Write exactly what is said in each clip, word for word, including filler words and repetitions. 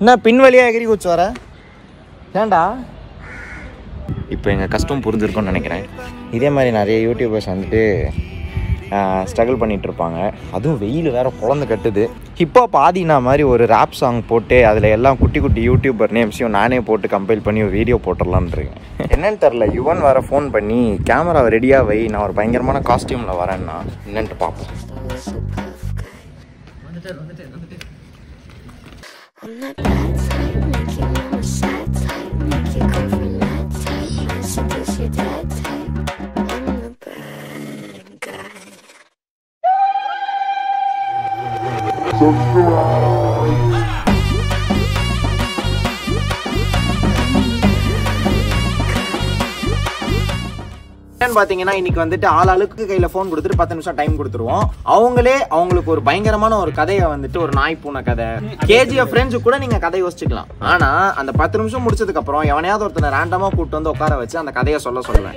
என்ன பின் வழியாக எகிரி குச்சி வர ஏண்டா? இப்போ எங்கள் கஷ்டம் புரிஞ்சிருக்கும்னு நினைக்கிறேன். இதே மாதிரி நிறைய யூடியூபர்ஸ் வந்துட்டு ஸ்ட்ரகிள் பண்ணிகிட்ருப்பாங்க. அதுவும் வெயில் வேறு குழந்தை கட்டுது. ஹிப்ஹாப் ஆதினா மாதிரி ஒரு ரேப் சாங் போட்டு அதில் எல்லாம் குட்டி குட்டி யூடியூபர் நேம்ஸையும் நானே போட்டு கம்பைல் பண்ணி ஒரு வீடியோ போட்டுடலான்னு இருக்கேன். என்னன்னு தெரில, யுவன் வேறு ஃபோன் பண்ணி கேமராவை ரெடியாக வை, நான் ஒரு பயங்கரமான காஸ்டியூமில் வரேன்னா என்னன்ட்டு பார்ப்போம். பார்த்தீங்கன்னா இன்னைக்கு வந்துட்டு ஆள் ஆளுக்கு கையில் ஃபோன் கொடுத்துட்டு பத்து நிமிஷம் டைம் கொடுத்துருவோம். அவங்களே அவங்களுக்கு ஒரு பயங்கரமான ஒரு கதையை வந்துட்டு ஒரு நாய் பூனை கதை, கேஜிஎஃப் ஃப்ரெண்ட்ஸு கூட நீங்க கதை யோசிச்சுக்கலாம். ஆனா அந்த பத்து நிமிஷம் முடிச்சதுக்கு அப்புறம் எவனையாவது ஒருத்தனை ரேண்டமா கூப்பிட்டு வந்து உட்கார வச்சு அந்த கதையை சொல்ல சொல்லுவேன்.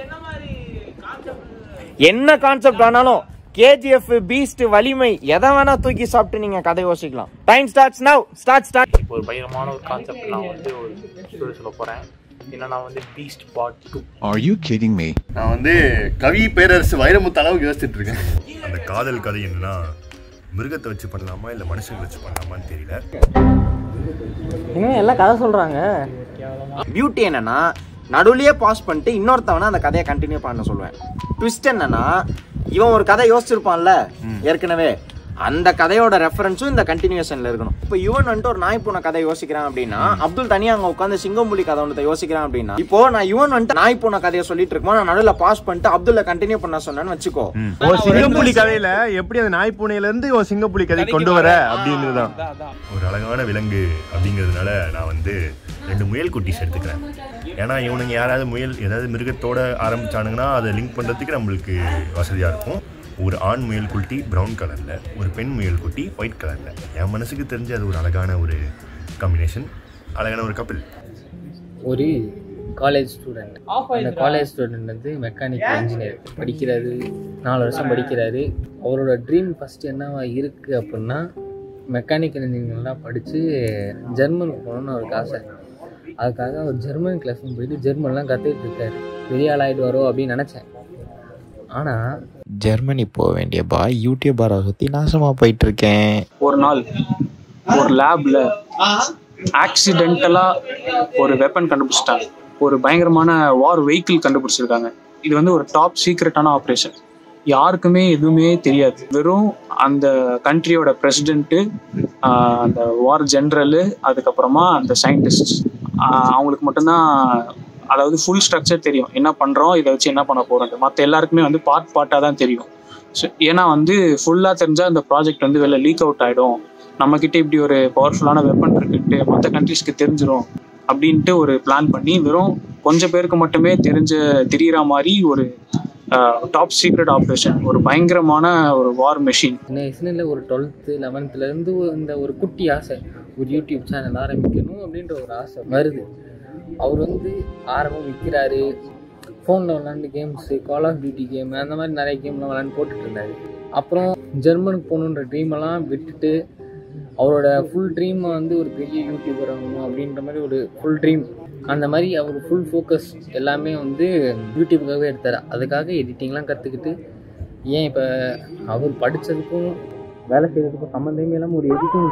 என்ன கான்செப்ட் ஆனாலும் கேஜிஎஃப், பீஸ்ட், வலிமை எதை வேணா தூக்கி சாப்பிட்டு நீங்க கதை யோசிக்கலாம். Time starts now. Start start. ஒரு பயங்கரமான ஒரு கான்செப்ட் நான் வந்து ஒரு ஸ்டோரி சொல்ல போறேன். என்னன்னா வந்து Beast part two. Are you kidding me? நான் வந்து கவி பேரரசு வைரமுத்து அளவுக்கு யோசிச்சுட்டு இருக்கேன். அந்த காதல் கதை என்னன்னா மிருகத்தை வச்சு பண்ணலாமா இல்லை மனுஷங்களை வச்சு பண்ணலாமான்னு தெரியல. இன்னும் எல்லாம் கதை சொல்றாங்க. பியூட்டி என்னன்னா நடுவுலயே பாஸ் பண்ணிட்டு இன்னொருத்தவனா அந்த கதையை கண்டினியூ பண்ண சொல்லுவேன். ட்விஸ்ட் என்னன்னா இவன் ஒரு கதை யோசிச்சிருப்பான்ல ஏற்கனவே, அந்த கதையோட ரெஃபரன்ஸும் இந்த கண்டினியூஷன்ல இருக்கணும். இப்போ யுவன் வந்துட்டு ஒரு நாய் பூனை கதை யோசிக்கிறான் அப்படின்னா, அப்துல் தனியா அங்க உட்காந்து சிங்கம்புலி கதை ஒன்று யோசிக்கிறான் அப்படின்னா, இப்போ நான் யுவன் வந்துட்டு நாய் பூனை கதையை சொல்லிட்டு இருக்கோம், நான் நடுவில் பாஸ் பண்ணிட்டு அப்துல்ல கண்டினியூ பண்ண சொன்னேன்னு வச்சுக்கோ. ஒரு சிங்கப்புலி கதையில எப்படி அந்த நாய் பூனையில இருந்து ஒரு சிங்கப்புலி கதை கொண்டு வர அப்படின்றதுதான். ஒரு அழகான விலங்கு அப்படிங்கிறதுனால நான் வந்து ரெண்டு முயல் குட்டிஸ் எடுத்துக்கிறேன். ஏன்னா இவனுங்க யாராவது முயல் ஏதாவது மிருகத்தோட ஆரம்பிச்சானுங்கன்னா அதை லிங்க் பண்ணுறதுக்கு நம்மளுக்கு வசதியாக இருக்கும். ஒரு ஆண் முயல் குட்டி ப்ரௌன் கலரில், ஒரு பெண் முயல் குட்டி ஒயிட் கலரில். என் மனசுக்கு தெரிஞ்சு அது ஒரு அழகான ஒரு காம்பினேஷன், அழகான ஒரு கப்பிள். ஒரு காலேஜ் ஸ்டூடெண்ட், அந்த காலேஜ் ஸ்டூடெண்ட் வந்து மெக்கானிக்கல் இன்ஜினியர் படிக்கிறாரு, நாலு வருஷம் படிக்கிறாரு. அவரோட ட்ரீம் ஃபஸ்ட்டு என்னவா இருக்குது அப்படின்னா மெக்கானிக்கல் இன்ஜினியர்லாம் படித்து ஜெர்மனுக்கு போகணுன்னு அவருக்கு ஆசை. அதுக்காக அவர் ஜெர்மன் கிளாஸும் போயிட்டு ஜெர்மன்லாம் கற்றுக்கிட்டு இருக்காரு. பெரிய ஆள் ஆகிடுவாரோ அப்படின்னு நினச்சேன். ஆனால் ஜெர்மனி போக வேண்டிய பாய் யூடியூபரை சுற்றி நாசமாக போயிட்டு இருக்கேன். ஒரு நாள் ஒரு லேப்ல ஆக்சிடென்டலாக ஒரு வெப்பன் கண்டுபிடிச்சிட்டாங்க. ஒரு பயங்கரமான வார் வெஹிக்கிள் கண்டுபிடிச்சிருக்காங்க. இது வந்து ஒரு டாப் சீக்ரெட்டான ஆப்ரேஷன். யாருக்குமே எதுவுமே தெரியாது. வெறும் அந்த கண்ட்ரியோட பிரசிடென்ட்டு, அந்த வார் ஜென்ரலு, அதுக்கப்புறமா அந்த சயின்டிஸ்ட், அவங்களுக்கு மட்டும்தான் அதாவது ஃபுல் ஸ்ட்ரக்சர் தெரியும். என்ன பண்ணுறோம், இதை வச்சு என்ன பண்ண போகிறோம். மற்ற எல்லாருக்குமே வந்து பார்ட் பார்ட்டாக தான் தெரியும். ஸோ ஏன்னா வந்து ஃபுல்லாக தெரிஞ்சால் இந்த ப்ராஜெக்ட் வந்து வெளில லீக் அவுட் ஆகிடும். நம்மக்கிட்ட இப்படி ஒரு பவர்ஃபுல்லான வெப்பன் இருக்குன்ட்டு மற்ற கண்ட்ரிஸ்க்கு தெரிஞ்சிடும் அப்படின்ட்டு ஒரு பிளான் பண்ணி வெறும் கொஞ்சம் பேருக்கு மட்டுமே தெரிஞ்ச தெரிகிற மாதிரி ஒரு டாப் சீக்ரெட் ஆப்ரேஷன், ஒரு பயங்கரமான ஒரு வார் மெஷின். சின்ன வயசுல ஒரு டுவெல்த்து லெவன்த்துலேருந்து இந்த ஒரு குட்டி ஆசை, ஒரு யூடியூப் சேனல் ஆரம்பிக்கணும் அப்படின்ற ஒரு ஆசை வருது. அவர் வந்து ஆரம்பம் விற்கிறாரு, ஃபோனில் விளாண்டு games, call of duty game, அந்த மாதிரி நிறைய கேம்லாம் விளாண்டு போட்டுட்டு இருந்தார். அப்புறம் ஜெர்மனுக்கு போகணுன்ற ட்ரீமெல்லாம் விட்டுட்டு அவரோட ஃபுல் ட்ரீமை வந்து ஒரு பெரிய யூடியூபர் ஆகணும் அப்படின்ற மாதிரி ஒரு ஃபுல் ட்ரீம். அந்த மாதிரி அவர் ஃபுல் ஃபோக்கஸ் எல்லாமே வந்து யூடியூப்புக்காகவே எடுத்தார். அதுக்காக எடிட்டிங்லாம் கற்றுக்கிட்டு, ஏன் இப்போ அவர் படித்ததுக்கும் வேலை செய்கிறதுக்கும் சம்மந்தமே இல்லாமல் ஒரு எடிட்டிங்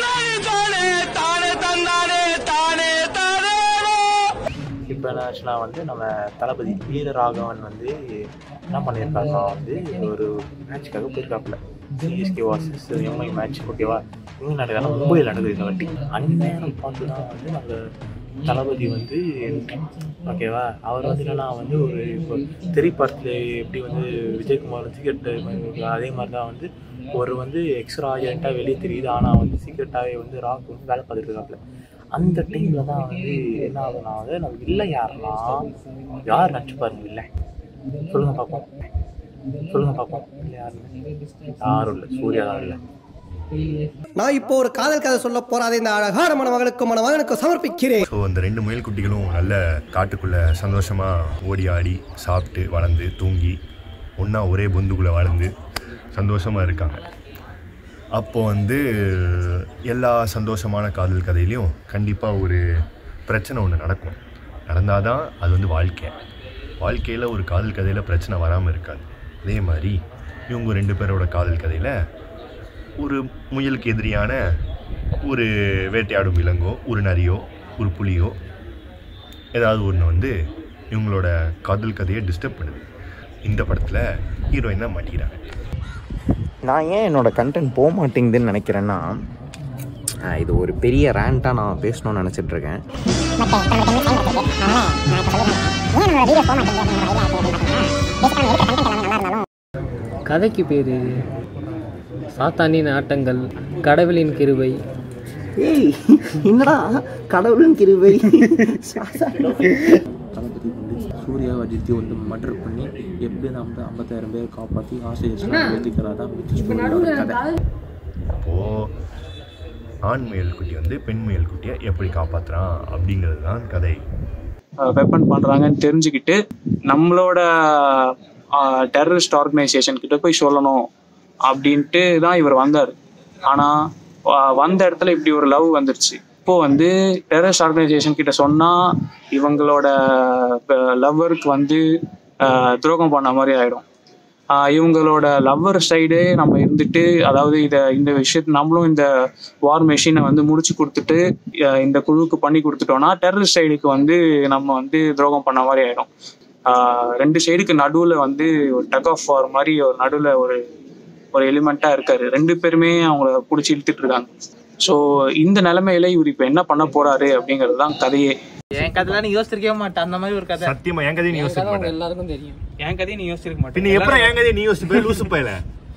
இப்போ என்ன ஆச்சுன்னா வந்து நம்ம தளபதி வீரராகவன் வந்து என்ன பண்ணியிருக்காருன்னா வந்து ஒரு மேட்சுக்காக போயிருக்காப்புல. சிஎஸ்கே வாசஸ் எம்ஐ மேட்ச், ஓகேவா? இங்கே நடக்குதுன்னா மும்பையில் நடக்குது இந்த வாட்டி. அந்நேரம் பார்த்து தான் வந்து நம்ம தளபதி வந்து ஓகேவா அவர் வந்து என்னன்னா வந்து ஒரு இப்போ திரைப்படத்தில் எப்படி வந்து விஜயகுமார் சீக்கிரட்டு அதே மாதிரி தான் வந்து ஒரு வந்து எக்ஸ்ட்ரா ஏஜென்ட்டாக வெளியே தெரியுது. ஆனால் வந்து சீக்கிரட்டாகவே வந்து ராக் வந்து வேலை பார்த்துட்டு இருக்காப்புல. அந்த டைமில் தான் வந்து என்ன ஆகுதுன்னா வந்து நம்ம இல்லை யாருன்னா யார் நடிச்சு பாருங்க, இல்லை சொல்லுங்க பார்ப்போம், சொல்லுங்க பார்ப்போம், இல்லை யாருன்னு யாரும் இல்லை, சூர்யா தான் இல்லை. நான் இப்போ ஒரு காதல் கதை சொல்ல போறாதே இந்த அழகான மணமகளுக்கும் மணமகனுக்கும் சமர்ப்பிக்கிறேன். ஸோ அந்த ரெண்டு முயல் குட்டிகளும் நல்ல காட்டுக்குள்ளே சந்தோஷமாக ஓடி ஆடி சாப்பிட்டு வளர்ந்து தூங்கி ஒன்றா ஒரே பொந்துக்குள்ளே வளர்ந்து சந்தோஷமாக இருக்காங்க. அப்போ வந்து எல்லா சந்தோஷமான காதல் கதையிலையும் கண்டிப்பாக ஒரு பிரச்சனை ஒன்று நடக்கும். நடந்தால் தான் அது வந்து வாழ்க்கை. வாழ்க்கையில் ஒரு காதல் கதையில் பிரச்சனை வராமல் இருக்காது. அதே மாதிரி இவங்க ரெண்டு பேரோட காதல் கதையில் ஒரு முயலுக்கு எதிரியான ஒரு வேட்டையாடும் விலங்கோ, ஒரு நரியோ, ஒரு புலியோ ஏதாவது ஒன்று வந்து இவங்களோட காதல் கதையை டிஸ்டர்ப் பண்ணுது. இந்த படத்தில் ஹீரோயின் தான் மாட்டிக்கிறாங்க. நான் ஏன் என்னோடய கண்டென்ட் போக மாட்டேங்குதுன்னு நினைக்கிறேன்னா, இது ஒரு பெரிய ரேண்ட்டாக நான் பேசணும்னு நினச்சிட்ருக்கேன். கதைக்கு பேர் சாத்தானின் ஆட்டங்கள், கடவுளின் கிருபை. ஏய் என்னடா கடவுளின் கிருபை? தளபதி வந்து சூர்யா அஜித்தை வந்து மர்டர் பண்ணி எப்படி நம்ம ஐம்பத்தாயிரம் பேர் காப்பாற்றி ஆசிரியர் எழுதிக்கிறாதான் கதை. அப்போது ஆண் முயல் குட்டி வந்து பெண் முயல் குட்டியை எப்படி காப்பாற்றுறான் அப்படிங்கிறது தான் கதை. வெப்பன் பண்ணுறாங்கன்னு தெரிஞ்சுக்கிட்டு நம்மளோட டெரரிஸ்ட் ஆர்கனைசேஷன் கிட்ட போய் சொல்லணும் அப்படின்ட்டு தான் இவர் வந்தார். ஆனால் வந்த இடத்துல இப்படி ஒரு லவ் வந்துருச்சு. இப்போது வந்து டெரரிஸ்ட் ஆர்கனைசேஷன் கிட்ட சொன்னால் இவங்களோட லவ்வருக்கு வந்து துரோகம் பண்ண மாதிரி ஆகிடும். இவங்களோட லவ்வர் சைடு நம்ம இருந்துட்டு, அதாவது இதை இந்த விஷயத்தை நம்மளும் இந்த வார் மெஷினை வந்து முடிச்சு கொடுத்துட்டு இந்த குழுவுக்கு பண்ணி கொடுத்துட்டோம்னா டெரரிஸ்ட் சைடுக்கு வந்து நம்ம வந்து துரோகம் பண்ண மாதிரி ஆகிடும். ரெண்டு சைடுக்கு நடுவில் வந்து ஒரு டக் ஆஃப் வார் மாதிரி ஒரு நடுவில் ஒரு ஒரு எலிமெண்ட்டாக இருக்காரு. ரெண்டு பேருமே அவங்கள பிடிச்சி இழுத்துட்டு இருக்காங்க. ஸோ இந்த நிலைமையில இவர் இப்போ என்ன பண்ண போறாரு அப்படிங்கிறது தான் கதையே. என் கதையில நீ யோசிச்சிருக்கவே மாட்டேன். அந்த மாதிரி ஒரு கதை சத்தியமா என் கதையை நீ யோசிக்க மாட்டேன். எல்லாருக்கும் தெரியும். என் கதையை நீ யோசிச்சிருக்க மாட்டேன். பின்ன எப்படி என் கதையை நீ யோசிப்பே? லூசு பையல.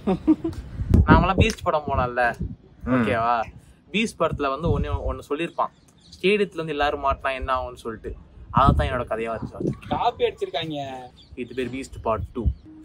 நாமெல்லாம் பீச் படம் போனோம்ல, ஓகேவா? பீச் படத்துல வந்து ஒன்னு ஒன்னு சொல்லியிருப்பான், ஸ்டேடியத்துல இருந்து எல்லாரும் மாட்டினா என்ன ஆகும்னு சொல்லிட்டு. அதான் என்னோட கதையா இருந்துச்சு. காப்பி அடிச்சிருக்காங்க. இது பேர் பீஸ்ட் பார்ட் டூ.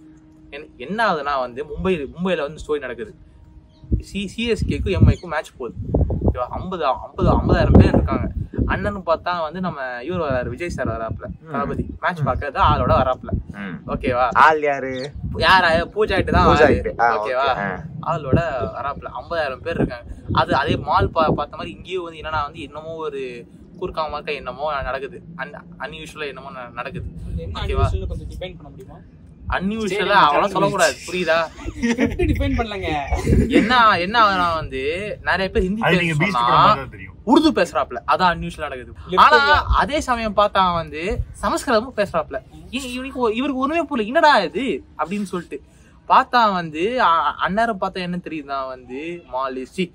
என்ன ஆகுதுன்னா வந்து மும்பை மும்பையில வந்து ஸ்டோரி நடக்குது. சி சிஎஸ்கேக்கும் எம்ஐக்கும் மேட்ச் போகுது. ஐம்பது ஐம்பது ஐம்பதாயிரம் பேர் இருக்காங்க. அண்ணன் பார்த்தா வந்து நம்ம இவர் வராரு, விஜய் சார் வராப்புல, தளபதி மேட்ச் பார்க்கறது ஆளோட வராப்புல. ஓகேவா? ஆள் யாரு? யாரா? பூஜாயிட்டு தான். ஓகேவா? ஆளோட வராப்புல ஐம்பதாயிரம் பேர் இருக்காங்க. அது அதே மால் பா பார்த்த மாதிரி இங்கேயும் வந்து என்னன்னா வந்து என்னமோ ஒரு கூர்க்கா மார்க்கா என்னமோ நடக்குது. அன் அன்யூஷுவலா என்னமோ நடக்குது. ஓகேவா? கொஞ்சம் டிஃபைன் பண்ண முடியுமா? அன்யூஷுவலா அவ்வளவு சொல்லக்கூடாது, புரியுதா? டிஃபைன் பண்ணலங்க. என்ன என்ன ஆகுதுன்னா வந்து நிறைய பேர் ஹிந்தி பேசுனா உருது பேசுறாப்ல, அதான் அன்யூஷுவலா நடக்குது. ஆனா அதே சமயம் பார்த்தா வந்து சமஸ்கிருதமும் பேசுறாப்ல. இவருக்கு இவருக்கு ஒண்ணுமே போல, என்னடா இது அப்படின்னு சொல்லிட்டு பார்த்தா வந்து அந்நேரம் பார்த்தா என்ன தெரியுதுன்னா வந்து மாலிசி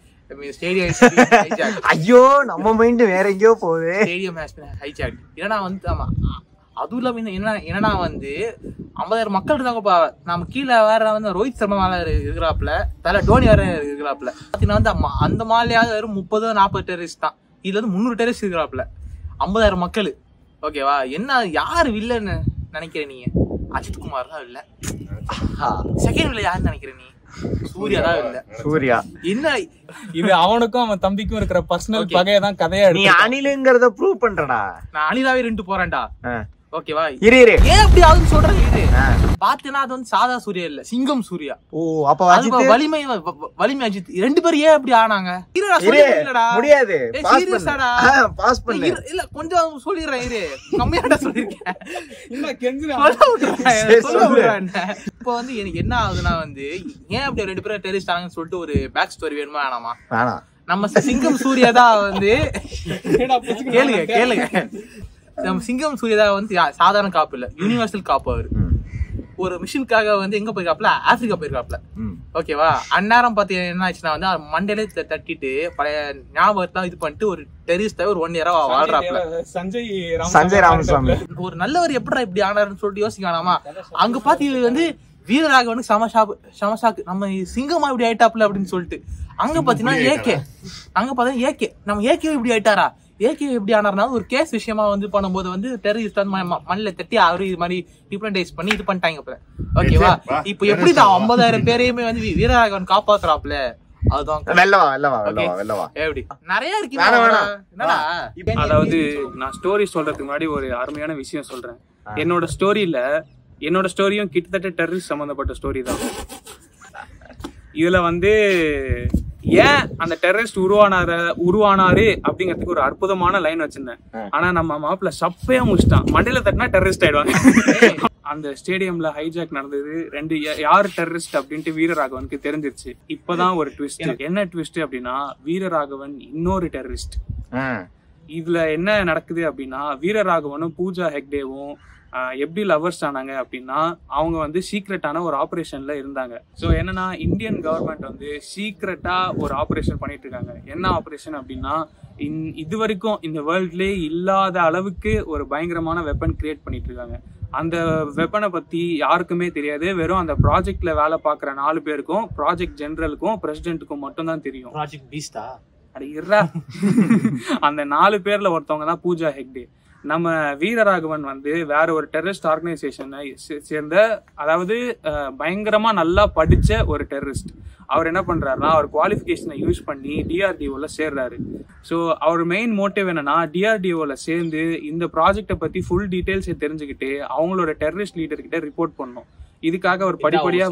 ஸ்டேடியம். ஐயோ நம்ம மைண்ட் வேற எங்கேயோ போகுது. Stadium hijack. ஏன்னா வந்து ஆமா, அதுவும் இல்லாம என்ன என்னன்னா வந்து ஐம்பதாயிரம் மக்கள் இருந்தாங்கப்பா. நம்ம கீழே வேற வந்து ரோஹித் சர்மா மேல இருக்கிறாப்புல, தலை டோனி வேற இருக்கிறாப்புல. பாத்தீங்கன்னா வந்து அந்த மாலையாவது வெறும் முப்பது நாற்பது டெரரிஸ்ட் தான். இதுல இருந்து முந்நூறு டெரரிஸ்ட் இருக்கிறாப்புல, ஐம்பதாயிரம் மக்கள். ஓகேவா? என்ன யாரு வில்லன்னு நினைக்கிற நீங்க? அஜித் குமார் தான் இல்ல. செகண்ட் வில்ல யாருன்னு நினைக்கிற நீ? சூர்யா தான் இல்ல. சூர்யா என்ன இது அவனுக்கும் அவன் தம்பிக்கும் இருக்கிற பர்சனல் பகையதான் கதையா. நீ அனிலுங்கிறத ப்ரூவ் பண்றடா. நான் அனிலாவே ரெண்டு போறேன்டா. ஓகேவா? இரு இரு ஏன் அப்படி ஆகுதுன்னு சொல்றேன். இது பாத்தீங்கன்னா அது வந்து சாதா சூர்யா இல்ல, சிங்கம் சூர்யா. ஓ அப்ப அஜித் வலிமை வலிமை அஜித் ரெண்டு பேரும் ஏன் அப்படி ஆனாங்க? முடியாது. பாஸ் பண்ணு. இல்ல கொஞ்சம் சொல்லிடுறேன், இரு. கம்மியாடா சொல்லிருக்கேன். இப்ப வந்து எனக்கு என்ன ஆகுதுன்னா வந்து ஏன் அப்படி ரெண்டு பேரும் டெரரிஸ்ட் ஆனாங்கன்னு சொல்லிட்டு ஒரு பேக் ஸ்டோரி வேணுமா வேணாமா? நம்ம சிங்கம் சூர்யா தான் வந்து கேளுங்க கேளுங்க நம்ம சிங்கம் சூர்யா வந்து சாதாரண காப்பு இல்ல, யூனிவர்சல் காப்பு. அவரு ஒரு மிஷினுக்காக வந்து எங்க போயிருக்காப்ல, ஆப்பிரிக்கா போயிருக்காப்ல. ஓகேவா? அந்நேரம் பாத்தீங்கன்னா என்ன ஆச்சுன்னா வந்து மண்டேலே தட்டிட்டு பழைய ஞாபகத்தான் இது பண்ணிட்டு ஒரு டெரரிஸ்டா ஒரு ஒன் இயரா வாழ்றாப்ல. சஞ்சய் சஞ்சய் ராமசாமி ஒரு நல்லவர் எப்படா இப்படி ஆனாருன்னு சொல்லிட்டு யோசிக்க வேணாமா? அங்க பாத்தி வந்து வீரராகவனுக்கு சமசாக்கு சமசாக்கு நம்ம சிங்கமா இப்படி ஆயிட்டாப்ல அப்படின்னு சொல்லிட்டு. அங்க பாத்தீங்கன்னா ஏகே அங்க பாத்தீங்கன்னா ஏகே நம்ம ஏகே இப்படி ஆயிட்டாரா? ஏகே எப்படி ஆனார்னா ஒரு கேஸ் விஷயமா வந்து பண்ணும்போது வந்து டெரரிஸ்ட் மண்ணில தட்டி அவரு இது மாதிரி டிப்ளண்டைஸ் பண்ணி இது பண்ணிட்டாங்க. ஓகேவா? இப்ப எப்படி நான் ஐம்பதாயிரம் பேரையுமே வந்து வீரராகவன் காப்பாத்துறாப்ல. அதுதான் எப்படி நிறைய இருக்கு. அதாவது நான் ஸ்டோரி சொல்றதுக்கு முன்னாடி ஒரு அருமையான விஷயம் சொல்றேன். என்னோட ஸ்டோரியில என்னோட ஸ்டோரியும் கிட்டத்தட்ட டெரரிஸ்ட் சம்பந்தப்பட்ட ஸ்டோரி தான். இதுல வந்து ஏன் அந்த டெரரிஸ்ட் உருவானாரு உருவானாரு அப்படிங்கிறதுக்கு ஒரு அற்புதமான லைன் வச்சிருந்தேன். ஆனா நம்ம மாப்பிள்ள சப்பையா முடிச்சிட்டான். மண்டையில தட்டினா டெரரிஸ்ட் ஆயிடுவாங்க. அந்த ஸ்டேடியம்ல ஹைஜாக் நடந்தது. ரெண்டு யாரு டெரரிஸ்ட் அப்படின்ட்டு வீரராகவனுக்கு தெரிஞ்சிருச்சு. இப்பதான் ஒரு ட்விஸ்ட். என்ன ட்விஸ்ட் அப்படின்னா வீரராகவன் இன்னொரு டெரரிஸ்ட். இதுல என்ன நடக்குது அப்படின்னா வீரராகவனும் பூஜா ஹெக்டேவும் எப்படி லவர்ஸ் ஆனாங்க அப்படின்னா அவங்க வந்து சீக்ரெட்டான ஒரு ஆப்ரேஷன்ல இருந்தாங்க. ஸோ என்னன்னா இந்தியன் கவர்மெண்ட் வந்து சீக்ரெட்டா ஒரு ஆப்ரேஷன் பண்ணிட்டு இருக்காங்க. என்ன ஆப்ரேஷன் அப்படின்னா இது வரைக்கும் இந்த வேர்ல்ட்லேயே இல்லாத அளவுக்கு ஒரு பயங்கரமான வெப்பன் கிரியேட் பண்ணிட்டு இருக்காங்க. அந்த வெப்பனை பத்தி யாருக்குமே தெரியாது. வெறும் அந்த ப்ராஜெக்ட்ல வேலை பார்க்குற நாலு பேருக்கும் ப்ராஜெக்ட் ஜெனரலுக்கும் பிரசிடென்ட்டுக்கும் மட்டும் தான் தெரியும். ப்ராஜெக்ட் பீஸ்டா அட இருறா. அந்த நாலு பேர்ல ஒருத்தவங்க தான் பூஜா ஹெக்டே. நம்ம வீரராகவன் வந்து வேற ஒரு டெரரிஸ்ட் ஆர்கனைசேஷனை சேர்ந்த அதாவது பயங்கரமா நல்லா படிச்ச ஒரு டெரரிஸ்ட். அவர் என்ன பண்றாருன்னா அவர் குவாலிஃபிகேஷனை யூஸ் பண்ணி டிஆர்டிஓல சேர்றாரு. ஸோ அவர் மெயின் மோட்டிவ் என்னன்னா டிஆர்டிஓல சேர்ந்து இந்த ப்ராஜெக்டை பத்தி ஃபுல் டீடைல்ஸை தெரிஞ்சுக்கிட்டு அவங்களோட டெரரிஸ்ட் லீடர் கிட்ட ரிப்போர்ட் பண்ணணும். இதுக்காக அவர் படிப்படியா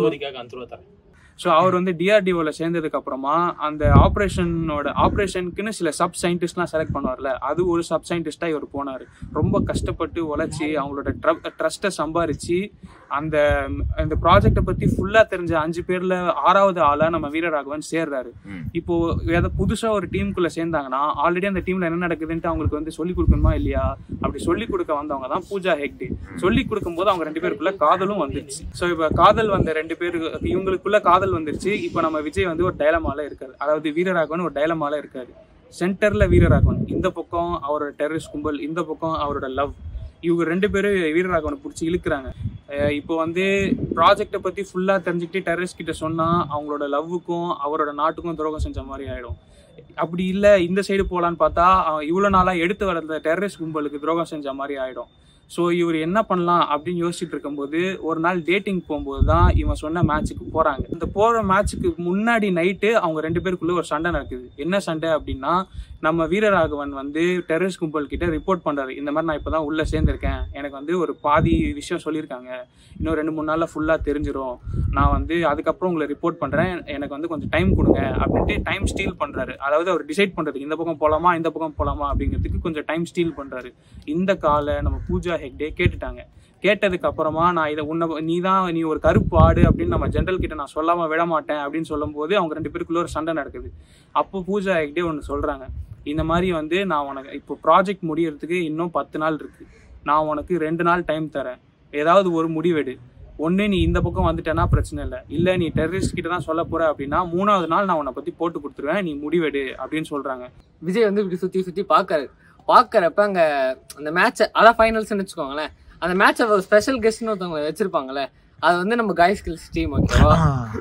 ஸோ அவர் வந்து டிஆர்டிஓல சேர்ந்ததுக்கு அப்புறமா அந்த ஆப்ரேஷனோட ஆப்ரேஷனுக்குன்னு சில சப் சயின்டிஸ்ட்லாம் செலக்ட் பண்ணுவார்ல, அது ஒரு சப் சயின்டிஸ்டா இவர் போனார். ரொம்ப கஷ்டப்பட்டு உழைச்சி அவங்களோட ட்ரஸ்ட்டை சம்பாரிச்சு அந்த இந்த ப்ராஜெக்டை பத்தி ஃபுல்லா தெரிஞ்ச அஞ்சு பேர்ல ஆறாவது ஆளா நம்ம வீரராகவன் சேர்றாரு. இப்போ ஏதாவது புதுசா ஒரு டீமுக்குள்ள சேர்ந்தாங்கன்னா ஆல்ரெடி அந்த டீம்ல என்ன நடக்குதுன்ட்டு அவங்களுக்கு வந்து சொல்லிக் கொடுக்கணுமா இல்லையா? அப்படி சொல்லிக் கொடுக்க வந்தவங்க தான் பூஜா ஹெக்டே. சொல்லிக் கொடுக்கும் போது அவங்க ரெண்டு பேருக்குள்ள காதலும் வந்துருச்சு. ஸோ இப்போ காதல் வந்த ரெண்டு பேரு இவங்களுக்குள்ள காதல் வந்துருச்சு. இப்போ நம்ம விஜய் வந்து ஒரு டைலமால இருக்காரு. அதாவது வீரராகவன் ஒரு டைலமால இருக்காரு. சென்டர்ல வீரராகவன், இந்த பக்கம் அவரோட டெரரிஸ்ட் கும்பல், இந்த பக்கம் அவரோட லவ். இவங்க ரெண்டு பேரும் வீரராகவனை பிடிச்சி இழுக்கிறாங்க. இப்போ வந்து ப்ராஜெக்டை பத்தி ஃபுல்லா தெரிஞ்சுக்கிட்டு டெரரிஸ்ட் கிட்ட சொன்னா அவங்களோட லவ்வுக்கும் அவரோட நாட்டுக்கும் துரோகம் செஞ்ச மாதிரி ஆயிடும். அப்படி இல்லை இந்த சைடு போகலான்னு பார்த்தா இவ்வளோ நாளாக எடுத்து வர டெரரிஸ்ட் கும்பலுக்கு துரோகம் செஞ்ச மாதிரி ஆயிடும். ஸோ இவர் என்ன பண்ணலாம் அப்படின்னு யோசிச்சுட்டு இருக்கும்போது ஒரு நாள் டேட்டிங் போகும்போது தான் இவன் சொன்ன மேட்சுக்கு போகிறாங்க. இந்த போகிற மேட்சுக்கு முன்னாடி நைட்டு அவங்க ரெண்டு பேருக்குள்ளே ஒரு சண்டை நடக்குது. என்ன சண்டை அப்படின்னா நம்ம வீரராகவன் வந்து டெரரிஸ்ட் கும்பல் கிட்ட ரிப்போர்ட் பண்ணுறாரு. இந்த மாதிரி நான் இப்போ தான் உள்ளே சேர்ந்துருக்கேன், எனக்கு வந்து ஒரு பாதி விஷயம் சொல்லியிருக்காங்க, இன்னும் ரெண்டு மூணு நாளில் ஃபுல்லாக தெரிஞ்சிடும், நான் வந்து அதுக்கப்புறம் உங்களை ரிப்போர்ட் பண்ணுறேன், எனக்கு வந்து கொஞ்சம் டைம் கொடுங்க அப்படின்ட்டு டைம் ஸ்டீல் பண்ணுறாரு. அதாவது அவர் டிசைட் பண்ணுறது இந்த பக்கம் போகலாமா இந்த பக்கம் போகலாமா அப்படிங்கிறதுக்கு கொஞ்சம் டைம் ஸ்டீல் பண்ணுறாரு. இந்த காலை நம்ம பூஜா ஹெக்டே கேட்டுட்டாங்க. கேட்டதுக்கு அப்புறமா நான் இதை உன்னை நீ தான் நீ ஒரு கருப்பு ஆடு அப்படின்னு நம்ம ஜென்ரல் கிட்ட நான் சொல்லாம விட மாட்டேன் அப்படின்னு சொல்லும் போது அவங்க ரெண்டு பேருக்குள்ள ஒரு சண்டை நடக்குது. அப்போ பூஜா ஹெக்டே ஒன்று சொல்றாங்க, இந்த மாதிரி வந்து நான் உனக்கு இப்போ ப்ராஜெக்ட் முடியறதுக்கு இன்னும் பத்து நாள் இருக்கு, நான் உனக்கு ரெண்டு நாள் டைம் தரேன், ஏதாவது ஒரு முடிவெடு. ஒன்று நீ இந்த பக்கம் வந்துட்டேன்னா பிரச்சனை இல்லை, இல்லை நீ டெரரிஸ்ட் கிட்ட தான் சொல்ல போற அப்படின்னா மூணாவது நாள் நான் உன்னை பத்தி போட்டு கொடுத்துருவேன், நீ முடிவெடு அப்படின்னு சொல்றாங்க. விஜய் வந்து இப்படி சுத்தி சுத்தி பாக்காரு. பாக்குறப்ப அங்க அந்த மேட்ச் அதான் ஃபைனல்ஸ்ன்னு வச்சுக்கோங்களேன், அந்த மேட்ச ஒரு ஸ்பெஷல் கெஸ்ட்னு ஒருத்தவங்க வச்சிருப்பாங்கல்ல, அது வந்து நம்ம காய்ஸ் ஸ்கில்ஸ் டீம். ஓகேவா,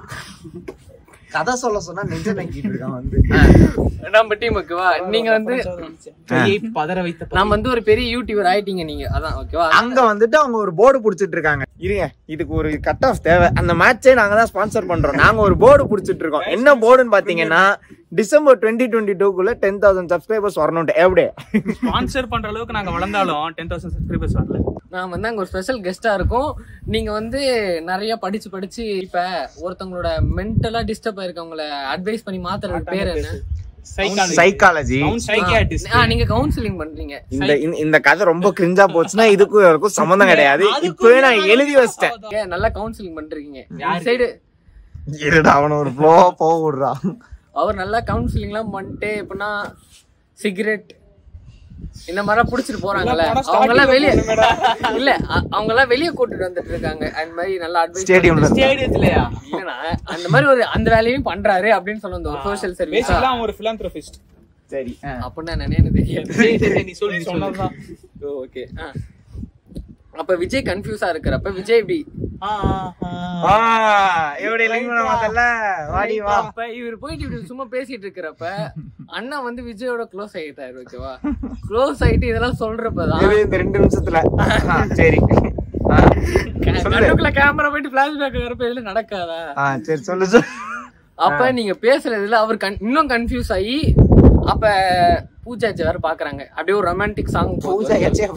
கதை சொல்ல சொன்னா நெஞ்ச நக்கிட்டு இருக்கான் வந்து நம்ம டீம். ஓகேவா, நீங்க வந்து பதற வைத்த நம்ம வந்து ஒரு பெரிய யூடியூபர் ஆயிட்டீங்க நீங்க, அதான். ஓகேவா, அங்க வந்துட்டு அவங்க ஒரு போர்டு புடிச்சிட்டு இருக்காங்க. இருங்க, இதுக்கு ஒரு கட் ஆஃப் தேவை. அந்த மேட்சே நாங்க தான் ஸ்பான்சர் பண்றோம். நாங்க ஒரு போர்டு புடிச்சிட்டு இருக்கோம். என்ன போர்டுன்னு பாத்தீங்கன்னா டிசம்பர் டுவெண்ட்டி டுவெண்ட்டி டூக்குள்ள டென் தௌசண்ட் சப்ஸ்கிரைபர்ஸ் வரணும். எப்படியே ஸ்பான்சர் பண்ற அளவுக்கு நாங்க வளர்ந்தாலும் டென் தௌசண்ட் சப்ஸ்கிரைபர்ஸ் வரல. நான் வந்து அங்க ஒரு ஸ்பெஷல் கெஸ்டா இருக்கும். நீங்க வந்து நிறைய படிச்சு படிச்சு இப்ப ஒருத்தவங்களோட மென்டலா டிஸ்டர்ப் ஆயிருக்கவங்கள அட்வைஸ் பண்ணி மாத்துறது பேர் என்ன? சைக்காலஜி. நீங்க கவுன்சிலிங் பண்றீங்க. இந்த இந்த கதை ரொம்ப கிரிஞ்சா போச்சுன்னா இதுக்கும் இருக்கும் சம்பந்தம் கிடையாது. இப்பவே நான் எழுதி வச்சிட்டேன். நல்லா கவுன்சிலிங் பண்றீங்க. சைடு இருடா, அவன ஒரு ஃப்ளோ போக விடுறா. அவர் நல்லா கவுன்சிலிங் எல்லாம் பண்ணிட்டு எப்படின்னா சிகரெட் இந்த மாதிரி புடிச்சிட்டு போறாங்கல்ல, அவங்க எல்லாம் வெளியே இல்ல அவங்க எல்லாம் வெளியே கூட்டிட்டு வந்துட்டு இருக்காங்க. அந்த மாதிரி நல்லா அட்வைஸ் ஸ்டேடியம்லயா இல்லனா அந்த மாதிரி ஒரு அந்த வேலையும் பண்றாரு அப்படின்னு சொல்லுங்க. ஒரு சோஷியல் சர்வீஸ் பேசிக்கலா ஒரு philanthropist. சரி, அப்ப நான் எனக்கு தெரியாது. நீ சொல்லி சொன்னதுதான். ஓகே. அப்ப விஜய் கன்ஃபியூஸா இருக்கிறப்ப விஜய் இப்படி இவர் போயிட்டு இப்படி சும்மா பேசிட்டு இருக்கிறப்ப அண்ணா வந்து விஜயோட க்ளோஸ் ஆயிட்டாரு. ஓகேவா, க்ளோஸ் ஆயிட்டு இதெல்லாம் சொல்றப்பதான் இந்த ரெண்டு நிமிஷத்துல சரி கேமரா போயிட்டு பிளாஷ்பேக் வரப்ப இதுல நடக்காதா? சரி சொல்லு சொல்லு. அப்ப நீங்க பேசுறதுல அவர் இன்னும் கன்ஃபியூஸ் ஆகி அப்ப பூஜா வேற பாக்குறாங்க. அப்படியே ஒரு romantic song Pooja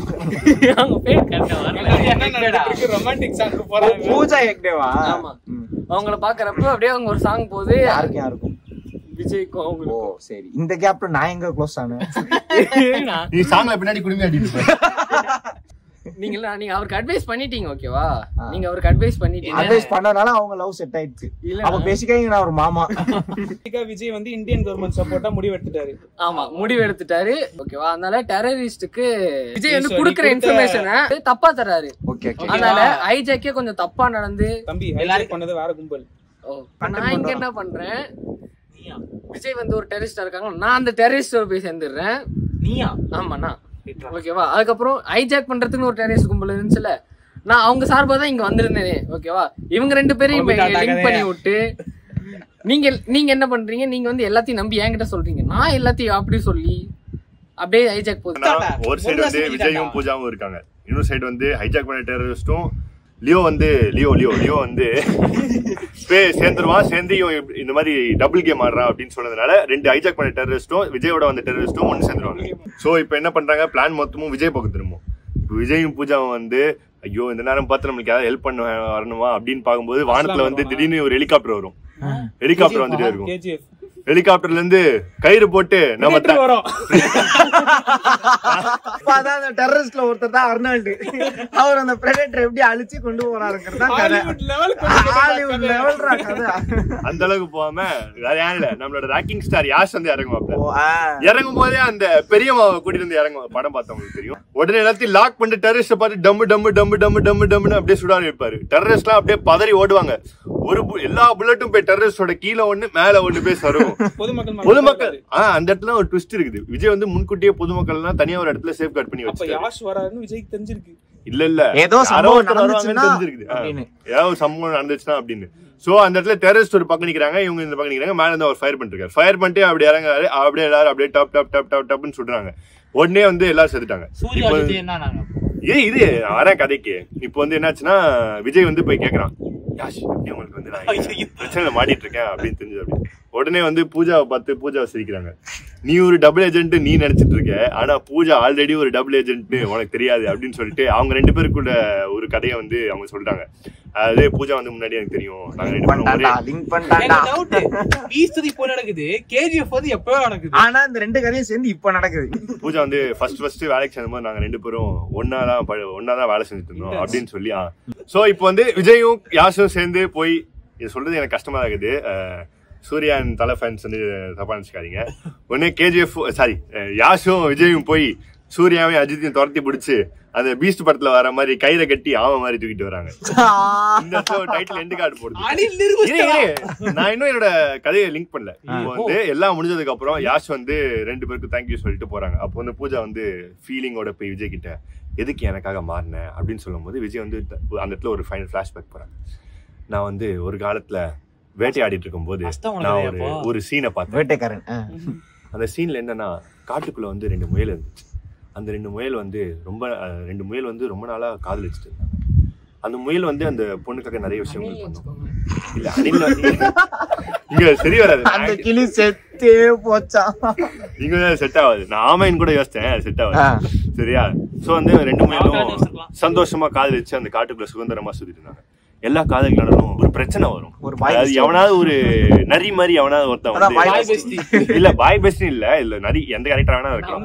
romantic song போறாங்க. பூஜா ஹெக்டேவா? ஆமா, அவங்கள பாக்குறப்ப அப்படியே அவங்க ஒரு சாங் போகுது. யாருக்கு யாருக்கும் விஜய்க்கும் ஓ அவங்களுக்கும். சரி, இந்த கேப்ல நான் எங்க க்ளோஸ் ஆனேன்? நீ சாங்ல பின்னாடி குடுமி அடிட்டு நீங்க நீங்க அவருக்கு அட்வைஸ் பண்ணிட்டீங்க, ஓகேவா? நீங்க அவருக்கு அட்வைஸ் பண்ணிட்டீங்க. அட்வைஸ் பண்ணனால அவங்க லவ் செட் ஆயிடுச்சு. அப்ப பேசிக்கா நான் ஒரு மாமா. விஜய் வந்து இந்தியன் கவர்மெண்ட் சப்போர்ட்டா முடிவு எடுத்துட்டாரு. ஆமா, முடிவு எடுத்துட்டாரு, ஓகேவா? அதனால டெரரிஸ்டுக்கு விஜய் வந்து குடுக்குற இன்ஃபர்மேஷனை தப்பா தர்றாரு. ஓகே, அதனால ஹைஜாக்கே கொஞ்சம் தப்பா நடந்து தம்பி ஹைஜாக் பண்ணது வேற கும்பல். நான் இங்க என்ன பண்றேன், விஜய் வந்து ஒரு டெரரிஸ்டா இருக்காங்க, நான் அந்த டெரரிஸ்ட் போய் சேர்ந்துடுறேன். நீயா? ஆமாண்ணா, ஓகேவா? அதுக்கப்புறம் ஹைஜாக் பண்றதுக்கு ஒரு டெரரிஸ்ட் கும்பல் இருந்துச்சுல, நான் அவங்க சார்பா தான் இங்க வந்திருந்தேனே, ஓகேவா? இவங்க ரெண்டு பேரையும் லிங்க் பண்ணி விட்டு நீங்க நீங்க என்ன பண்றீங்க, நீங்க வந்து எல்லாத்தையும் நம்பி என்கிட்ட சொல்றீங்க, நான் எல்லாத்தையும் அப்படி சொல்லி அப்படியே ஹைஜாக் போகுது. ஒரு சைடு வந்து விஜயும் பூஜாவும் இருக்காங்க, இன்னொரு சைடு வந்து ஹைஜாக் பண்ண டெரரிஸ்டும் லியோ வந்து லியோ லியோ லியோ வந்து சேர்ந்துருவான். சேர்ந்து இந்த மாதிரி டபுள் கேம் ஆடுறான் அப்படின்னு சொன்னதுனால ரெண்டு ஹைஜாக் பண்ண டெரரிஸ்டும் விஜயோட வந்த டெரரிஸ்டும் ஒன்று சேர்ந்துருவாங்க. ஸோ இப்போ என்ன பண்றாங்க, பிளான் மொத்தமும் விஜய் பக்கம் திரும்பும். இப்போ விஜயும் பூஜாவும் வந்து ஐயோ இந்த நேரம் பார்த்து நம்மளுக்கு யாராவது ஹெல்ப் பண்ண வரணுமா அப்படின்னு பார்க்கும்போது வானத்துல வந்து திடீர்னு ஒரு ஹெலிகாப்டர் வரும். ஹெலிகாப்டர் வந்துட்டே இருக்கும். ஹெலிகாப்டர்ல இருந்து கயிறு போட்டு நம்ம டெரரிஸ்ட்ல ஒருத்தர் தான் அர்னால்டு. அவர் அந்த பிரெடேட்டர் எப்படி அழிச்சு கொண்டு போறாருங்கிறது தான் கதை. ஹாலிவுட் லெவல்ரா கதை. அந்த அளவுக்கு போகாம வேற யாரும் இல்ல, நம்மளோட ராக்கிங் ஸ்டார் யாஷ் வந்து இறங்குவாப்ல. இறங்கும் போதே அந்த பெரியம்மாவை கூட்டிட்டு வந்து இறங்கும். படம் பார்த்தவங்களுக்கு தெரியும். உடனே எல்லாத்தையும் லாக் பண்ணிட்டு டெரரிஸ்ட பார்த்து டம்மு டம்மு டம்மு டம்மு டம்மு டம்முன்னு அப்படியே சுடாரி வைப்பாரு. டெரரிஸ்ட் எல்லாம் அப்படியே பதறி ஓடுவாங்க. ஒரு எல்லா புல்லட்டும் போய் டெரரிஸ்டோட கீழே ஒண்ணு மேல ஒண்ணு போய் சருகும். பொதுமக்கள் ஆஹ் அந்த இடத்துல ஒரு ட்விஸ்ட் இருக்குது. விஜய் வந்து முன்கூட்டியே பொதுமக்கள் எல்லாம் தனியா ஒரு இடத்துல சேஃப் கார்ட் பண்ணி வச்சிருக்காரு. விஜய்க்கு தெரிஞ்சிருக்கு இல்ல இல்ல ஏதோ சம்பவம் நடந்துச்சுன்னா தெரிஞ்சிருக்கு, ஏதோ ஒரு சம்பவம் நடந்துச்சுன்னா அப்படின்னு. சோ அந்த இடத்துல டெரரிஸ்ட் ஒரு பக்கம் நிக்கிறாங்க, இவங்க இந்த பக்கம் நிக்கிறாங்க. மேல இருந்து அவர் ஃபயர் பண்ணிருக்காரு. ஃபயர் பண்ணிட்டு அப்படி இறங்குறாரு. அப்படியே எல்லாரும் அப்படியே டாப் டாப் டாப் டாப் டாப்னு சொல்றாங்க. உடனே வந்து எல்லாரும் செத்துட்டாங்க. இது இது வரேன் கதைக்கு. இப்போ வந்து என்னாச்சுன்னா விஜய் வந்து போய் கேக்குறான், யாஷ் உங்களுக்கு வந்து நான் பிரச்சனை மாட்டிட்டு இருக்கேன் அப்படின்னு தெரிஞ்சது அப்படின்னு. உடனே வந்து பூஜாவை பார்த்து பூஜாவை சிரிக்கிறாங்க. நீ ஒரு டபுள் ஏஜென்ட் நீ நினைச்சிட்டு இருக்க, ஆனா பூஜா ஆல்ரெடி ஒரு டபுள் ஏஜென்ட் உனக்கு தெரியாது அப்படின்னு சொல்லிட்டு அவங்க ரெண்டு பேருக்குள்ள ஒரு கதையை வந்து அவங்க சொல்றாங்க. அதே பூஜா வந்து முன்னாடி எனக்கு தெரியும், நாங்க ரெண்டு பேரும் ஒரே லிங்க் பண்ணிட்டாங்க. பீஸ்து இப்போ நடக்குது, கேஜிஎஃப் வந்து எப்போ நடக்குது, ஆனா இந்த ரெண்டு கதையும் சேர்ந்து இப்போ நடக்குது. பூஜா வந்து ஃபர்ஸ்ட் ஃபர்ஸ்ட் வேலைக்கு சேர்ந்தபோது நாங்க ரெண்டு பேரும் ஒன்னாதான் ஒன்னாதான் வேலை செஞ்சுட்டு இருந்தோம் அப்படின்னு சொல்லி. சோ இப்போ வந்து விஜயும் யாஷும் சேர்ந்து போய் இது சொல்றது எனக்கு கஷ்டமா இருக்குது. சூர்யா தலை ஃபேன்ஸ் வந்து தப்பா நினைச்சுக்காதீங்க. உடனே கேஜிஎஃப் சாரி யாஷும் விஜயும் போய் சூர்யாவையும் அஜித்தையும் துரத்தி பிடிச்சு அந்த பீஸ்ட் படத்துல வர மாதிரி கையில கட்டி ஆம மாதிரி தூக்கிட்டு வராங்க. இந்த டைட்டில் எண்டு கார்டு போடுது. நான் இன்னும் என்னோட கதையை லிங்க் பண்ணல. இப்போ வந்து எல்லாம் முடிஞ்சதுக்கு அப்புறம் யாஷ் வந்து ரெண்டு பேருக்கு தேங்க்யூ சொல்லிட்டு போறாங்க. அப்போ வந்து பூஜா வந்து ஃபீலிங்கோட போய் விஜய் கிட்ட எதுக்கு எனக்காக மாறினேன் அப்படின்னு சொல்லும் போது விஜய் வந்து அந்த இடத்துல ஒரு ஃபைனல் ஃபிளாஷ்பேக் போறாங்க. நான் வந்து ஒரு காலத்துல வேட்டையாடிட்டு இருக்கும் போது நான் ஒரு ஒரு சீனை பார்த்தேன். வேட்டைக்காரன். அந்த சீன்ல என்னன்னா காட்டுக்குள்ள வந்து ரெண்டு முயல் இருந்துச்சு. அந்த ரெண்டு முயல் வந்து ரொம்ப ரெண்டு முயல் வந்து ரொம்ப நாளா காதலிச்சுட்டு இருந்தாங்க. அந்த முயல் வந்து அந்த பொண்ணுக்காக நிறைய விஷயங்கள் பண்ணும். இல்ல அனில் இங்க சரி வராது, அந்த கிளி செத்தே போச்சா, இங்க செட் ஆகாது. நான் ஆமைன்னு கூட யோசிச்சேன், செட் ஆகாது. சரியா? சோ வந்து ரெண்டு முயலும் சந்தோஷமா காதலிச்சு அந்த காட்டுக்குள்ள சுதந்திரமா சுத்திட்டு இருந்தாங்க. எல்லா காதலிகளும் ஒரு பிரச்சனை வரும். அதாவது எவனாவது ஒரு நரி மாதிரி எவனாவது ஒருத்தன் வந்து இல்ல பாய் பெஸ்ட் இல்ல இல்ல நரி எந்த கேரக்டர் வேணா இருக்கலாம்.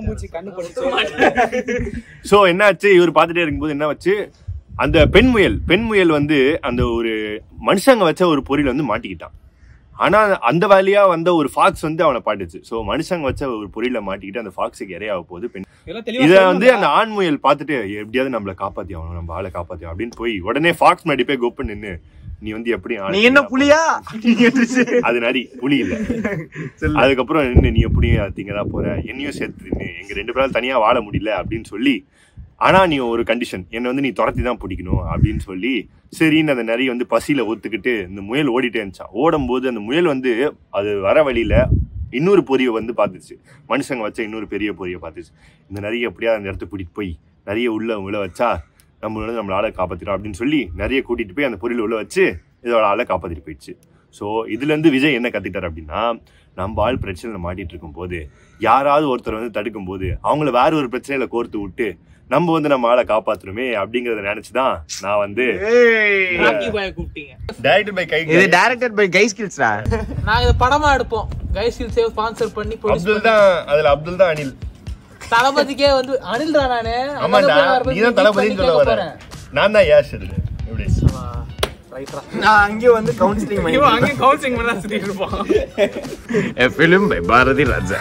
சோ என்ன ஆச்சு, இவர் பாத்துட்டே இருக்கும்போது என்ன ஆச்சு, அந்த பெண் முயல் பெண் முயல் வந்து அந்த ஒரு மனுஷங்க வச்ச ஒரு பொறியில வந்து மாட்டிக்கிட்டான். ஆனா அந்த வேலையா வந்த ஒரு ஃபாக்ஸ் வந்து அவனை பாட்டுச்சு. சோ மனுஷங்க வச்ச ஒரு பொறியில மாட்டிக்கிட்டு அந்த ஃபாக்ஸுக்கு இரையாக போகுது பெண். இத வந்து அந்த ஆண் முயல் பாத்துட்டு எப்படியாவது நம்மள காப்பாத்தி ஆகணும், நம்ம ஆளை காப்பாத்தி அப்படின்னு போய் உடனே ஃபாக்ஸ் முன்னாடி போய் கோப்பு நின்னு நீ வந்து எப்படி நீ என்ன புலியா, அது நரி புலி இல்ல. அதுக்கப்புறம் நின்று நீ எப்படி திங்கதான் போற, என்னையும் சேர்த்து நின்று எங்க ரெண்டு பேரால் தனியா வாழ முடியல அப்படின்னு சொல்லி, ஆனா நீ ஒரு கண்டிஷன் என்னை வந்து நீ துரத்தி தான் பிடிக்கணும் அப்படின்னு சொல்லி சரின்னு அந்த நரி வந்து பசியில ஒத்துக்கிட்டு இந்த முயல் ஓடிட்டே இருந்துச்சான். ஓடும் போது அந்த முயல் வந்து அது வர வழியில இன்னொரு பொரியை வந்து பார்த்துச்சு, மனுஷங்க வச்ச இன்னொரு பெரிய பொரியை பார்த்துச்சு. இந்த நரியை எப்படியா அந்த இடத்த கூட்டிட்டு போய் நிறைய உள்ள உள்ள வச்சா நம்ம வந்து நம்மள ஆளை காப்பாத்திடும் அப்படின்னு சொல்லி நிறைய கூட்டிட்டு போய் அந்த பொரியல உள்ள வச்சு இதோட ஆளை காப்பாத்திட்டு போயிடுச்சு. ஸோ இதுல இருந்து விஜய் என்ன கத்துக்கிட்டார் அப்படின்னா, நம்ம ஆள் பிரச்சனையில மாட்டிட்டு இருக்கும் போது யாராவது ஒருத்தர் வந்து தடுக்கும் போது அவங்கள வேற ஒரு பிரச்சனையில கோர்த்து விட்டு நம்ம வந்து நம்ம ஆளை காப்பாத்துறோமே அப்படிங்கறத நினைச்சுதான் நான் வந்து கூப்பிட்டீங்க. டைரக்டட் பை கை இது டைரக்டட் பை கை ஸ்கில்ஸ்டா. நாங்க இத படமா எடுப்போம். கைஸ் வில் சேவ் ஸ்பான்சர் பண்ணி ப்ரொடியூஸ் அப்துல் தான் அதுல அப்துல் தான் அனில். தளபதிக்கே வந்து அனில்டா நானு. ஆமாடா நீ தான் தளபதின்னு சொல்ல வர. நான் தான் யாஷ் இருக்கு. எப்படி? ரைட்ரா. நான் அங்கே வந்து கவுன்சிலிங் பண்ணி இவன் அங்கே கவுன்சிலிங் பண்ணா சுத்திட்டு இருப்பான். A film by Bharathi Raja.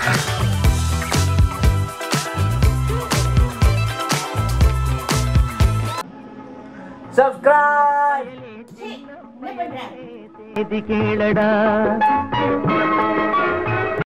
Subscribe.